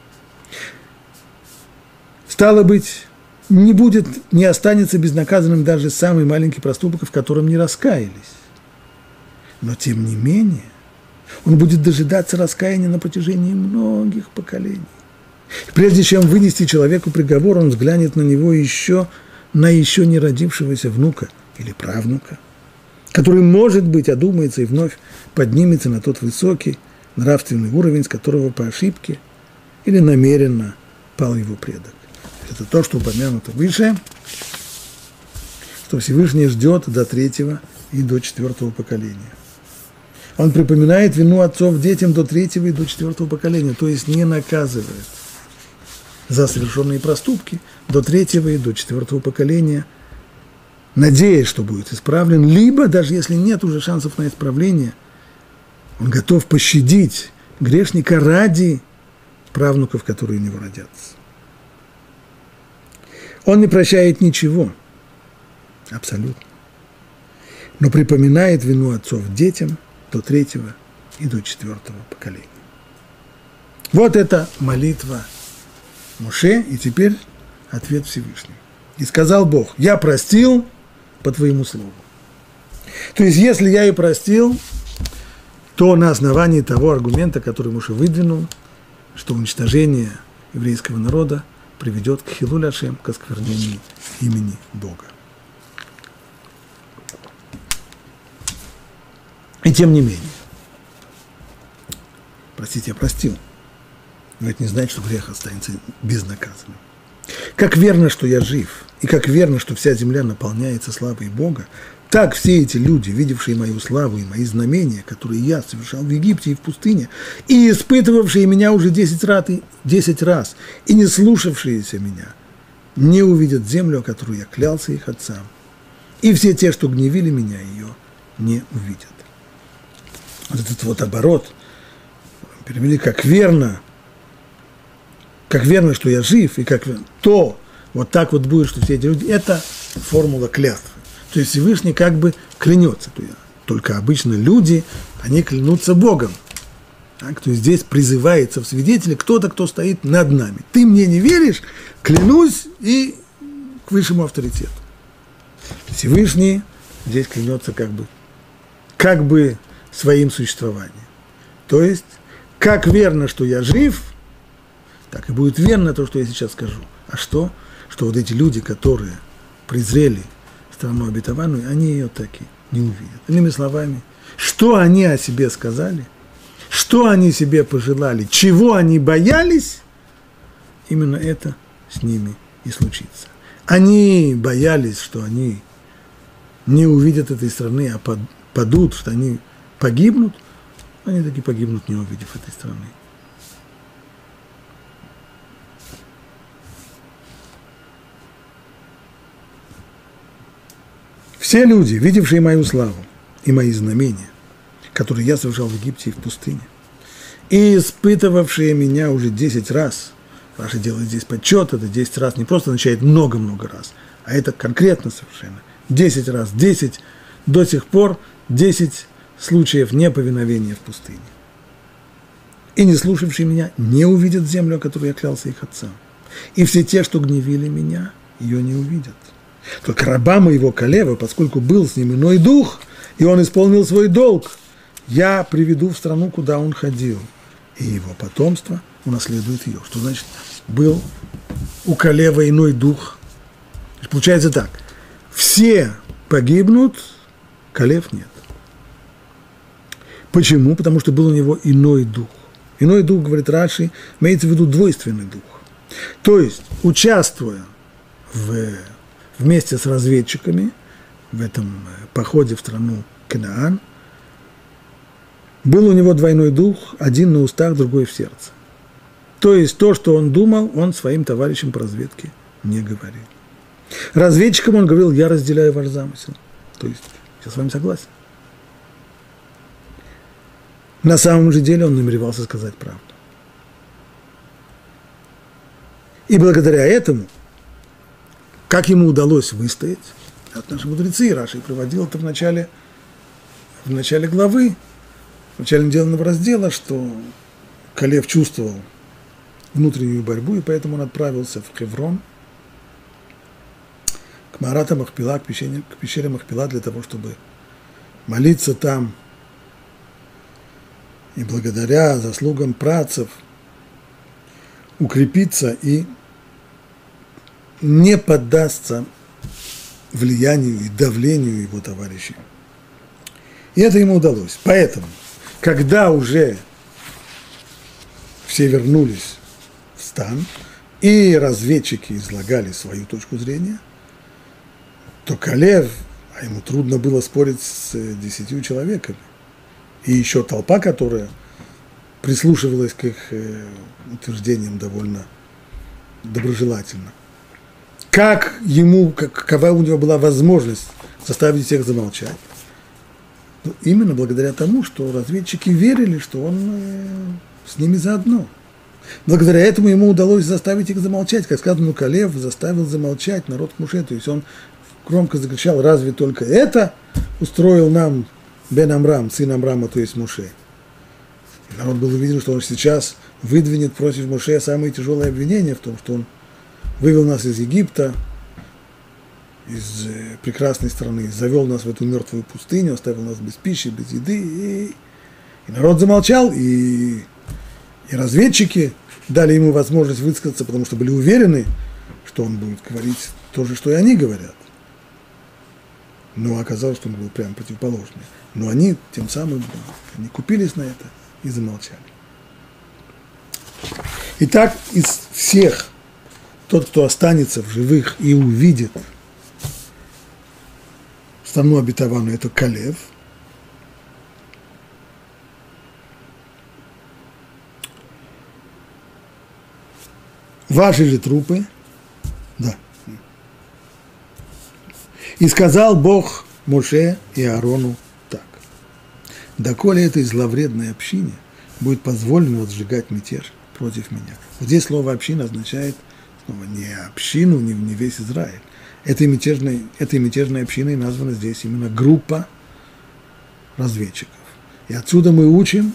Стало быть, не будет, не останется безнаказанным даже самый маленький проступок, в котором не раскаялись. Но тем не менее, он будет дожидаться раскаяния на протяжении многих поколений. Прежде чем вынести человеку приговор, он взглянет на него еще, на еще не родившегося внука или правнука, который, может быть, одумается и вновь поднимется на тот высокий нравственный уровень, с которого по ошибке или намеренно пал его предок. Это то, что упомянуто выше, что Всевышний ждет до третьего и до четвертого поколения. Он припоминает вину отцов детям до третьего и до четвертого поколения, то есть не наказывает за совершенные проступки до третьего и до четвертого поколения, надеясь, что будет исправлен, либо, даже если нет уже шансов на исправление, он готов пощадить грешника ради правнуков, которые у него родятся. Он не прощает ничего, абсолютно, но припоминает вину отцов детям до третьего и до четвертого поколения. Вот это молитва Моше, и теперь ответ Всевышнего. И сказал Бог: я простил по твоему слову. То есть, если я и простил, то на основании того аргумента, который Моше выдвинул, что уничтожение еврейского народа приведет к хилуль Ашем, к осквернению имени Бога. И тем не менее, простите, я простил, но это не значит, что грех останется безнаказанным. Как верно, что я жив, и как верно, что вся земля наполняется славой Бога, так все эти люди, видевшие мою славу и мои знамения, которые я совершал в Египте и в пустыне, и испытывавшие меня уже десять раз, десять раз, и не слушавшиеся меня, не увидят землю, о которой я клялся их отцам. И все те, что гневили меня, ее не увидят. Вот этот вот оборот перевели как верно, как верно, что я жив, и как то, вот так вот будет, что все эти люди, это формула клятвы. То есть Всевышний как бы клянется. Только обычно люди, они клянутся Богом. Так, то есть здесь призывается в свидетели кто-то, кто стоит над нами. Ты мне не веришь, клянусь и к высшему авторитету. Всевышний здесь клянется как бы, как бы своим существованием. То есть, как верно, что я жив, так и будет верно то, что я сейчас скажу. А что? Что вот эти люди, которые презрели страну обетованную, они ее таки не увидят. Иными словами, что они о себе сказали, что они себе пожелали, чего они боялись, именно это с ними и случится. Они боялись, что они не увидят этой страны, а падут, что они погибнут, они таки погибнут, не увидев этой страны. Все люди, видевшие мою славу и мои знамения, которые я совершал в Египте и в пустыне, и испытывавшие меня уже десять раз, Раши делает здесь подсчет, это десять раз, не просто означает много-много раз, а это конкретно совершенно. десять раз, десять, до сих пор десять случаев неповиновения в пустыне. И не слушавшие меня не увидят землю, о которой я клялся их отцам. И все те, что гневили меня, ее не увидят. Только раба моего Калева, поскольку был с ним иной дух, и он исполнил свой долг, я приведу в страну, куда он ходил, и его потомство унаследует ее. Что значит, был у Калева иной дух? Получается так, все погибнут, Калев нет. Почему? Потому что был у него иной дух. Иной дух, говорит Раши, имеется в виду двойственный дух. То есть, участвуя в, вместе с разведчиками в этом походе в страну Канаан, был у него двойной дух, один на устах, другой в сердце. То есть, то, что он думал, он своим товарищам по разведке не говорил. Разведчикам он говорил, я разделяю ваш замысел. То есть, я с вами согласен. На самом же деле он намеревался сказать правду. И благодаря этому, как ему удалось выстоять, от наших мудрецы, Раши приводил это в начале, в начале главы, в начале недельного раздела, что Калев чувствовал внутреннюю борьбу, и поэтому он отправился в Хеврон, к Маарата Махпила, к пещере, к пещере Махпила, для того, чтобы молиться там, и благодаря заслугам працев укрепиться и не поддастся влиянию и давлению его товарищей. И это ему удалось. Поэтому, когда уже все вернулись в стан, и разведчики излагали свою точку зрения, то Калев, а ему трудно было спорить с десятью человеками, и еще толпа, которая прислушивалась к их э, утверждениям довольно доброжелательно. Как ему, как, какова у него была возможность заставить всех замолчать? Ну, именно благодаря тому, что разведчики верили, что он э, с ними заодно. Благодаря этому ему удалось заставить их замолчать. Как сказано, Калев заставил замолчать народ Муше. То есть он громко закричал, разве только это устроил нам Бен Амрам, сын Амрама, то есть Муше. И народ был уверен, что он сейчас выдвинет против Муше самые тяжелые обвинения в том, что он вывел нас из Египта, из прекрасной страны, завел нас в эту мертвую пустыню, оставил нас без пищи, без еды. И, и народ замолчал, и, и разведчики дали ему возможность высказаться, потому что были уверены, что он будет говорить то же, что и они говорят. Но оказалось, что он был прямо противоположный. Но они тем самым они купились на это и замолчали. Итак, из всех, тот, кто останется в живых и увидит страну обетованную, это Калев. Ваши же трупы, да. И сказал Бог Моше и Аарону так: доколе этой зловредной общине будет позволено возжигать мятеж против меня. Вот здесь слово «община» означает снова не общину, не, не весь Израиль. Этой мятежной, этой мятежной общиной названа здесь именно группа разведчиков. И отсюда мы учим,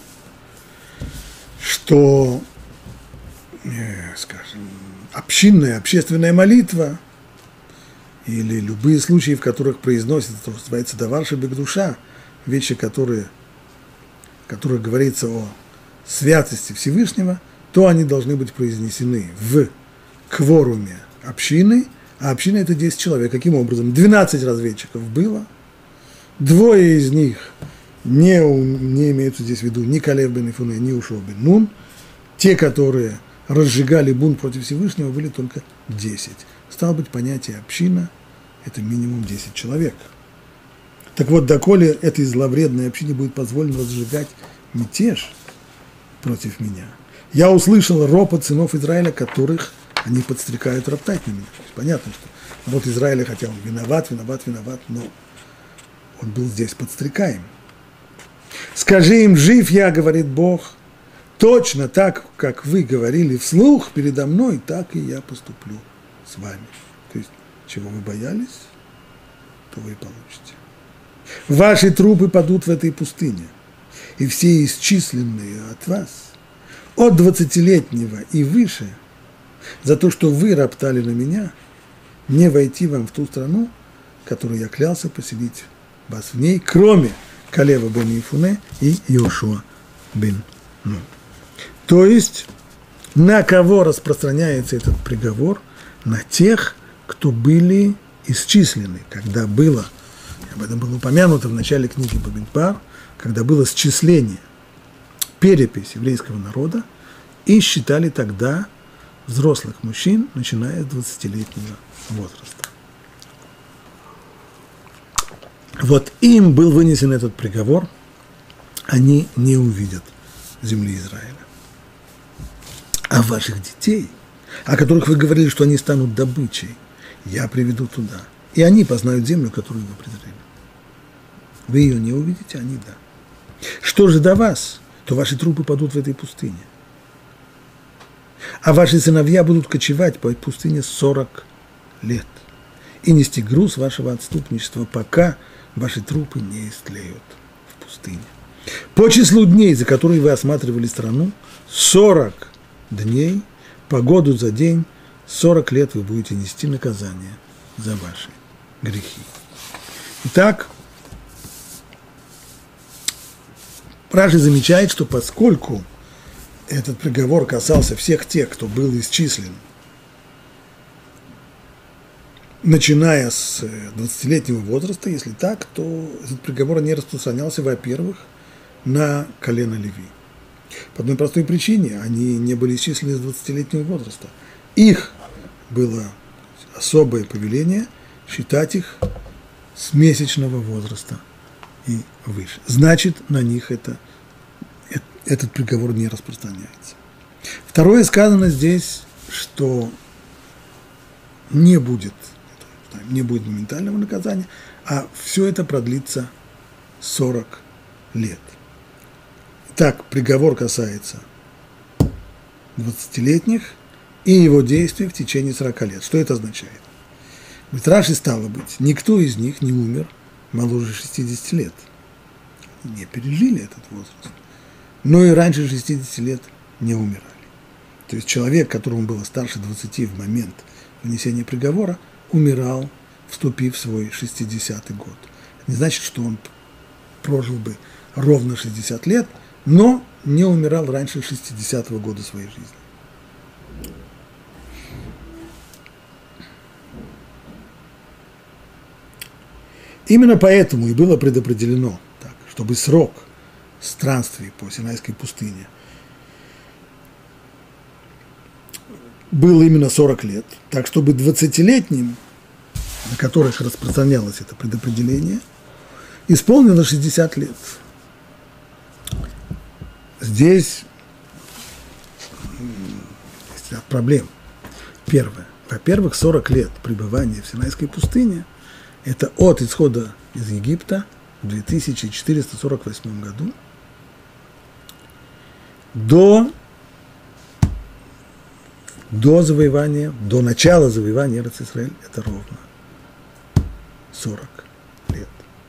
что, э, скажем, общинная, общественная молитва или любые случаи, в которых произносится то, что называется «давар шебекдуша», вещи, которые, в которых говорится о святости Всевышнего, то они должны быть произнесены в кворуме общины, а община – это десять человек. Каким образом? двенадцать разведчиков было, Двое из них не, не имеются здесь в виду ни Калев бен Ифуне, ни Йошуа бен Нун. Те, которые разжигали бунт против Всевышнего, были только десять. Стало быть, понятие община – это минимум десять человек. Так вот, доколе этой зловредной общине будет позволено разжигать мятеж против меня, я услышал ропот сынов Израиля, которых они подстрекают роптать на меня. Понятно, что народ Израиля, хотя он виноват, виноват, виноват, но он был здесь подстрекаем. «Скажи им, жив я, говорит Бог, точно так, как вы говорили вслух передо мной, так и я поступлю с вами». То есть, чего вы боялись, то вы и получите. Ваши трупы падут в этой пустыне, и все исчисленные от вас, от двадцатилетнего и выше, за то, что вы роптали на меня, не войти вам в ту страну, которую я клялся поселить вас в ней, кроме Калева бен Ифуне и Йошуа бен Нун. То есть, на кого распространяется этот приговор? На тех, кто были исчислены, когда было, об этом было упомянуто в начале книги Бамидбар, когда было счисление, перепись еврейского народа, и считали тогда взрослых мужчин, начиная с двадцатилетнего возраста. Вот им был вынесен этот приговор, они не увидят земли Израиля. А ваших детей, о которых вы говорили, что они станут добычей, я приведу туда, и они познают землю, которую вы презрели. Вы ее не увидите, они да. Что же до вас, то ваши трупы падут в этой пустыне. А ваши сыновья будут кочевать по пустыне сорок лет и нести груз вашего отступничества, пока ваши трупы не истлеют в пустыне. По числу дней, за которые вы осматривали страну, сорок дней, по году за день, сорок лет вы будете нести наказание за ваши грехи. Итак, Раши замечает, что поскольку этот приговор касался всех тех, кто был исчислен, начиная с двадцатилетнего возраста, если так, то этот приговор не распространялся, во-первых, на колено Леви. По одной простой причине, они не были исчислены с двадцатилетнего возраста. Их было особое повеление считать их с месячного возраста и выше. Значит, на них это, этот приговор не распространяется. Второе, сказано здесь, что не будет, не будет моментального наказания, а все это продлится сорок лет. Итак, приговор касается двадцатилетних и его действий в течение сорока лет. Что это означает? Ведь Раши, стало быть, никто из них не умер моложе шестидесяти лет. Не пережили этот возраст. Но и раньше шестидесяти лет не умирали. То есть человек, которому было старше двадцати в момент вынесения приговора, умирал, вступив в свой шестидесятый год. Это не значит, что он прожил бы ровно шестьдесят лет, но не умирал раньше шестидесятого года своей жизни. Именно поэтому и было предопределено, так, чтобы срок странствий по Синайской пустыне был именно сорок лет, так чтобы двадцатилетним, на которых распространялось это предопределение, исполнилось шестьдесят лет. Здесь есть ряд проблем. Первое. Во-первых, сорок лет пребывания в Синайской пустыне – это от исхода из Египта в две тысячи четыреста сорок восьмом году до, до завоевания, до начала завоевания Эрец-Исраэль – это ровно сорок лет.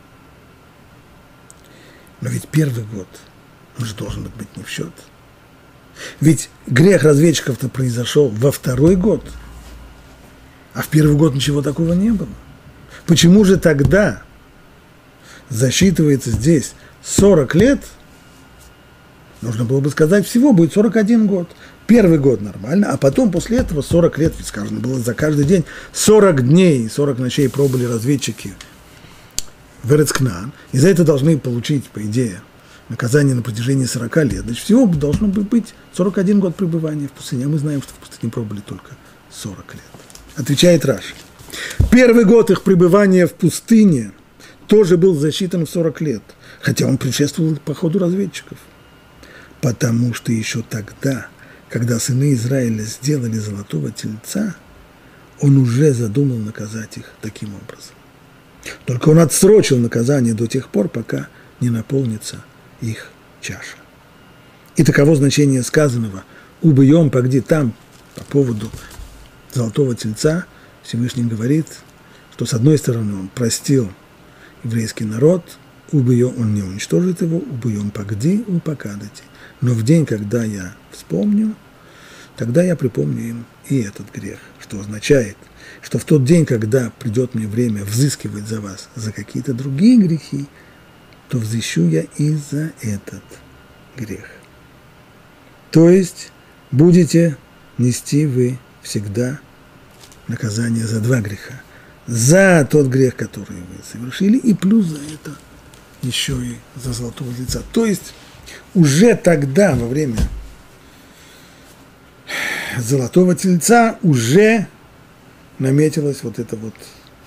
Но ведь первый год, он же должен быть не в счет. Ведь грех разведчиков-то произошел во второй год, а в первый год ничего такого не было. Почему же тогда засчитывается здесь сорок лет? Нужно было бы сказать, всего будет сорок один год. Первый год нормально, а потом после этого сорок лет, ведь сказано было за каждый день, сорок дней, сорок ночей пробыли разведчики в Эрец Кнаан, и за это должны получить, по идее, наказание на протяжении сорока лет. Значит, всего должно быть сорок один год пребывания в пустыне. А мы знаем, что в пустыне пробыли только сорок лет. Отвечает Раши. Первый год их пребывания в пустыне тоже был засчитан в сорок лет, хотя он предшествовал походу разведчиков. Потому что еще тогда, когда сыны Израиля сделали золотого тельца, он уже задумал наказать их таким образом. Только он отсрочил наказание до тех пор, пока не наполнится их чаша. И таково значение сказанного «убьем погди там» по поводу золотого тельца. Всевышний говорит, что с одной стороны он простил еврейский народ, убьем, он не уничтожит его, убьем погди, упокадайте. Но в день, когда я вспомню, тогда я припомню им и этот грех, что означает, что в тот день, когда придет мне время взыскивать за вас за какие-то другие грехи, то взыщу я и за этот грех. То есть будете нести вы всегда наказание за два греха. За тот грех, который вы совершили, и плюс за это еще и за золотого тельца. То есть уже тогда, во время золотого тельца, уже наметилось вот это вот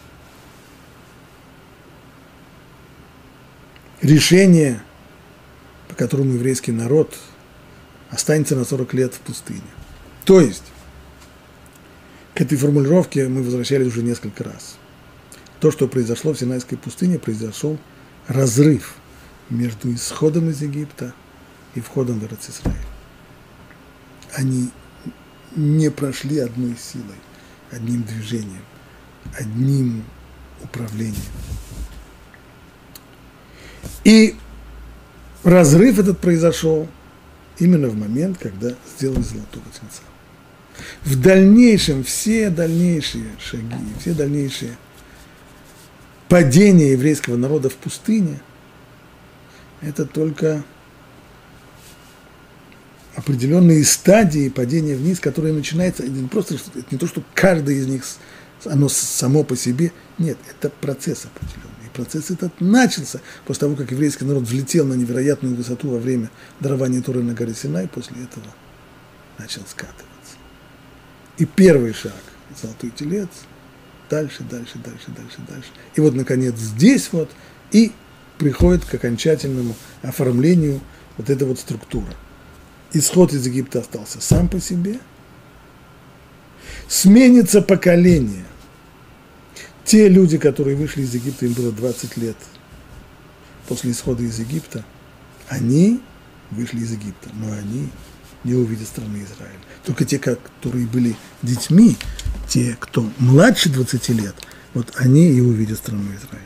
решение, по которому еврейский народ останется на сорок лет в пустыне. То есть, к этой формулировке мы возвращались уже несколько раз. То, что произошло в Синайской пустыне, произошел разрыв между исходом из Египта и входом в Эрец Исраэль. Они не прошли одной силой, одним движением, одним управлением. И разрыв этот произошел именно в момент, когда сделали золотого тельца. В дальнейшем все дальнейшие шаги, все дальнейшие падения еврейского народа в пустыне – это только определенные стадии падения вниз, которые начинаются, это не просто, это не то, что каждый из них, оно само по себе, нет, это процесс определенный. И процесс этот начался после того, как еврейский народ взлетел на невероятную высоту во время дарования Торы на горе Синай, после этого начал скатываться. И первый шаг – золотой телец, дальше, дальше, дальше, дальше, дальше. И вот, наконец, здесь вот и приходит к окончательному оформлению вот эта вот структура. Исход из Египта остался сам по себе. Сменится поколение. Те люди, которые вышли из Египта, им было двадцать лет после исхода из Египта, они вышли из Египта, но они не увидят страны Израиля. Только те, которые были детьми, те, кто младше двадцати лет, вот они и увидят страну Израиля.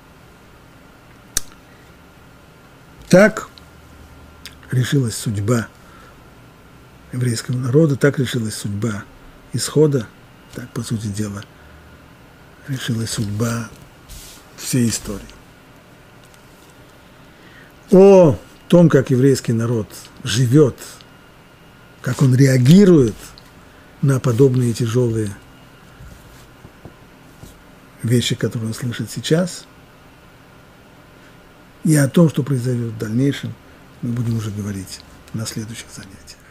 Так решилась судьба еврейского народа, так решилась судьба исхода, так, по сути дела, решилась судьба всей истории. О том, как еврейский народ живет, как он реагирует на подобные тяжелые вещи, которые он слышит сейчас, и о том, что произойдет в дальнейшем, мы будем уже говорить на следующих занятиях.